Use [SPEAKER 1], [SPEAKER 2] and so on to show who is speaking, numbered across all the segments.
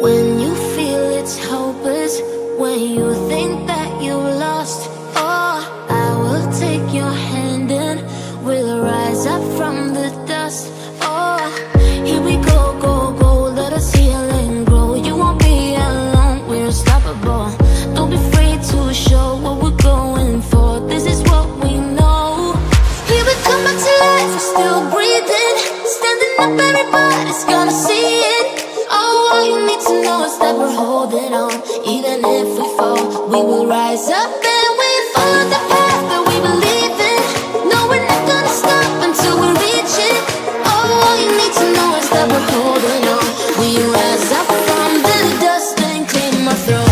[SPEAKER 1] When you feel it's hopeless, when you think that you lost, oh, I will take your hand and we'll rise up from the dust. Oh, here we go, go, go, let us heal and grow. You won't be alone, we're unstoppable. Don't be afraid to show what we're going for. This is what we know. Here we come back to life, we're still breathing. Standing up, everybody's gonna see it. Oh, all you need to know is that we're holding on. Even if we fall, we will rise up and we follow the path that we believe in. No, we're not gonna stop until we reach it. Oh, all you need to know is that we're holding on. We rise up from the dust and clean my throat.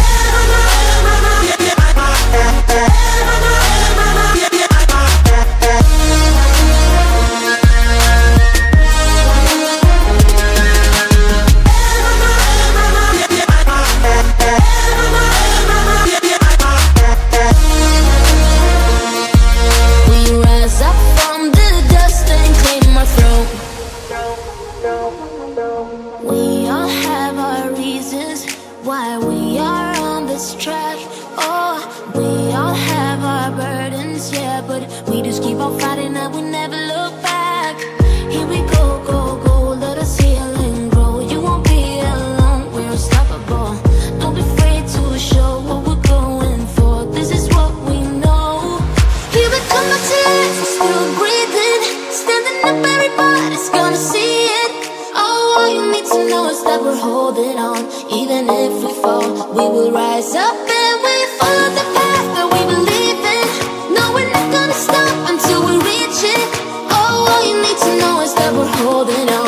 [SPEAKER 1] We all have our reasons why we are on this track. Oh, we all have our burdens, yeah, but we just keep on fighting and we never look back. Here we go, go, go, let us heal and grow. You won't be alone, we're unstoppable. Don't be afraid to show what we're going for. This is what we know. Here we come back to life, we're still breathing. Standing up, everybody's gonna see it. All you need to know is that we're holding on. Even if we fall, we will rise up and we follow the path that we believe in. No, we're not gonna stop until we reach it. Oh, all you need to know is that we're holding on.